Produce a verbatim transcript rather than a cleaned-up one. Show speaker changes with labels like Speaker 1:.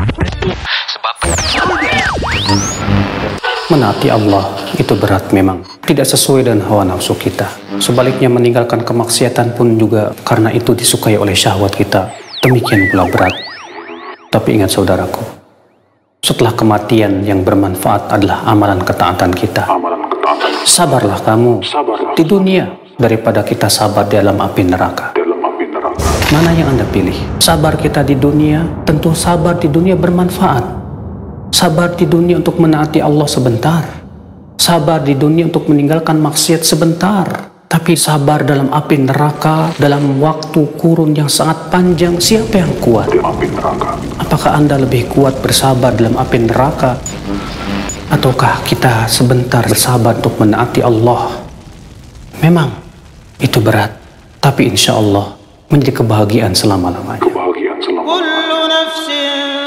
Speaker 1: Sebab
Speaker 2: menaati Allah itu berat memang, tidak sesuai dengan hawa nafsu kita. Sebaliknya meninggalkan kemaksiatan pun juga karena itu disukai oleh syahwat kita, demikian pula berat. Tapi ingat saudaraku, setelah kematian yang bermanfaat adalah amalan ketaatan kita. Sabarlah kamu di dunia daripada kita sabar di dalam api neraka. Mana yang Anda pilih? Sabar kita di dunia, tentu sabar di dunia bermanfaat. Sabar di dunia untuk menaati Allah sebentar. Sabar di dunia untuk meninggalkan maksiat sebentar. Tapi sabar dalam api neraka, dalam waktu kurun yang sangat panjang, siapa yang kuat? Apakah Anda lebih kuat bersabar dalam api neraka? Ataukah kita sebentar bersabar untuk menaati Allah? Memang itu berat, tapi insya Allah menjadi kebahagiaan selama-lamanya.
Speaker 3: Kebahagiaan selama-lamanya.